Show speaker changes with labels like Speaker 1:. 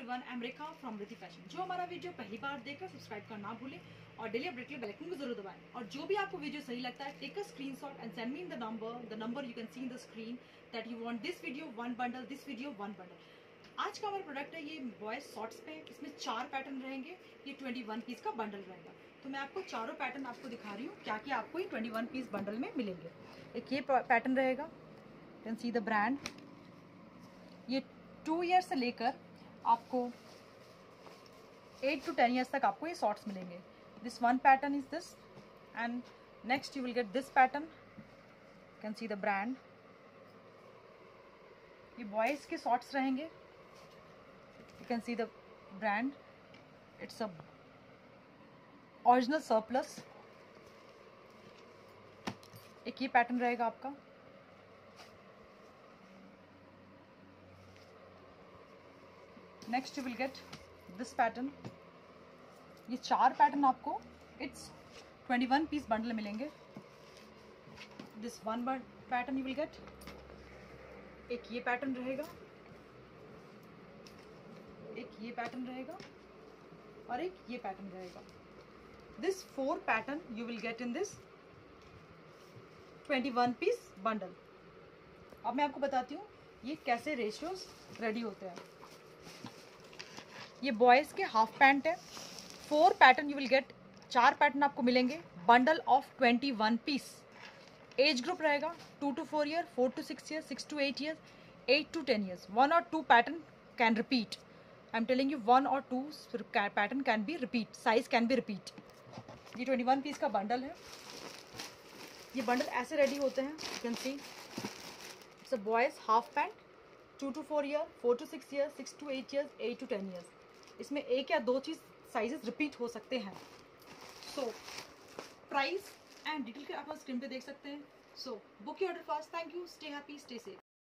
Speaker 1: Everyone, I am Rekha from Riddhi Fashion. जो हमारा video पहली बार देखकर सब्सक्राइब करना ना भूलें और डेली अपडेट के लिए बेल आइकन को जरूर दबाएं। और जो भी आपको वीडियो सही लगता है, take a screenshot and send me in the number you can see in the screen that you want this video one bundle, this video one bundle. आज का हमारा प्रोडक्ट है ये बॉयज शॉर्ट्स पे। इसमें 4 पैटर्न रहेंगे। ये 21 पीस का बंडल रहेगा। तो मैं आपको चारों पैटर्न आपको दिखा रही हूँ क्या क्या आपको ये 21 पीस बंडल में मिलेंगे। एक ये पैटर्न रहेगा, you can see the brand. ये 2 ईयर से लेकर आपको 8 to 10 ईयर्स तक आपको ये शॉर्ट्स मिलेंगे। This one pattern is this and next you will get this pattern, you can see the brand. ये बॉयज के शॉर्ट्स रहेंगे, you can see the brand. It's a original surplus. एक ये pattern रहेगा आपका, next you will get this pattern. ये 4 pattern आपको it's 21 piece bundle मिलेंगे। This one pattern you will get. एक ये पैटर्न रहेगा, एक ये पैटर्न रहेगा और एक ये पैटर्न रहेगा। This 4 pattern you will get in this 21 piece bundle. अब मैं आपको बताती हूँ ये कैसे रेशियोज रेडी होते हैं। ये बॉयज के हाफ पैंट है। 4 pattern you will get. 4 pattern आपको मिलेंगे, bundle of 21 piece. Age group रहेगा 2 to 4 year, 4 to 6 year, 6 to 8 year, 8 to 10 years. 1 or 2 pattern can repeat. I am telling you 1 or 2 pattern can be repeat, size can be repeat. ये 21 piece का bundle है। ये bundle ऐसे ready होते हैं, you can see. It's a boys half pant, 2 to 4 year, 4 to 6 year, 6 to 8 years, 8 to 10 years. इसमें 1 या 2 चीज साइजेस रिपीट हो सकते हैं। सो प्राइस एंड डिटेल के आप स्क्रीन पे देख सकते हैं। So book your order fast. Thank you, stay happy, stay safe.